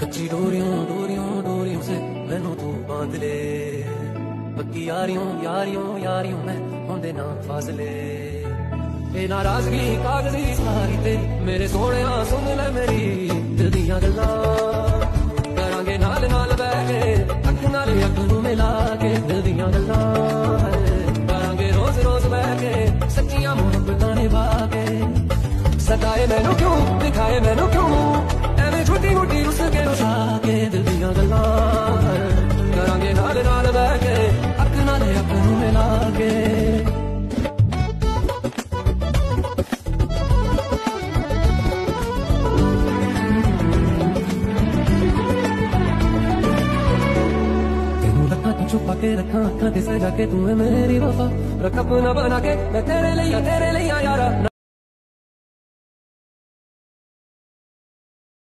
कच्ची डोरियों डोरियों डोरियों से मैनू तू बांध ले, पक्की यारियों यारियों यारियों में होंदे ना फासले। ए नाराजगी कागजी सारी तेरी मेरे सोने सुन ले मेरी दिल दियां गल्लां, करांगे नाल नाल बह के अख नाल अख नूं मिला के दिल दियां गल्लां, करांगे रोज रोज बह के सच्चियां मुहब्बतां निभा के। सताए मैनू क्यों दिखाए मैनू क्यों एवें छोटी मोटी रुस के रुसा के दिल दियां गल्लां, करांगे नाल नाल बह के अख नाल अख नूं मिला के। छुपा के रखा अखा ते सजा के तू है मेरी वफा, रख अपना बना के मैं तेरे लिया यारा।